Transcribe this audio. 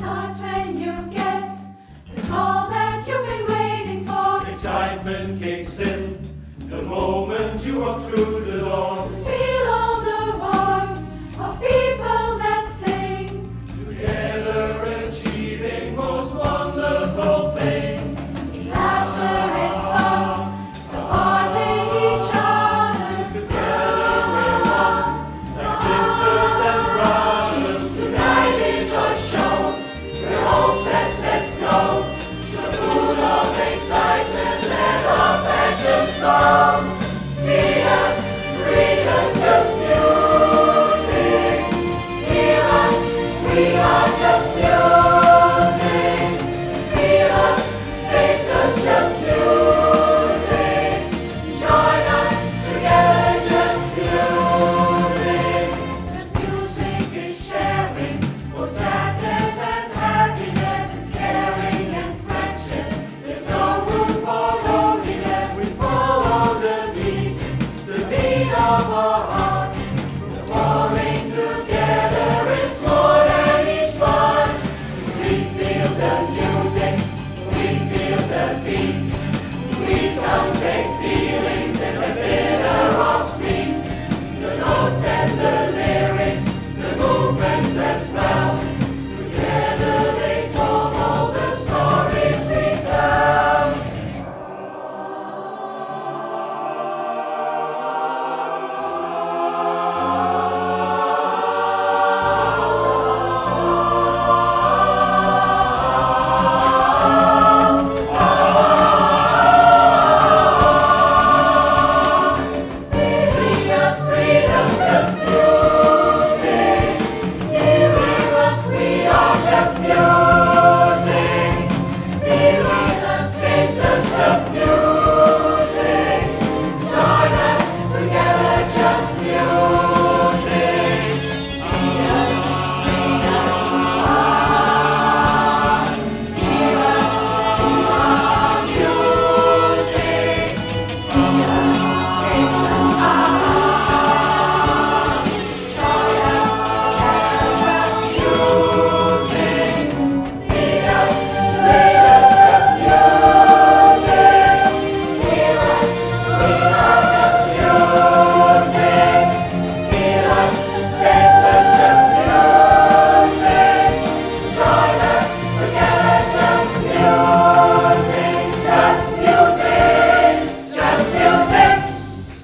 starts when you get the call that you've been waiting for. Excitement kicks in the moment you walk through the door. Feel all the warmth of people that sing, Together achieving most wonderful things. it's laughter, it's fun, supporting each other. Together we're one, like sisters and brothers. Tonight is our show, we're all set, let's go. So full of excitement, let our passion flow. See us, read us, just music. Hear us, we are just music.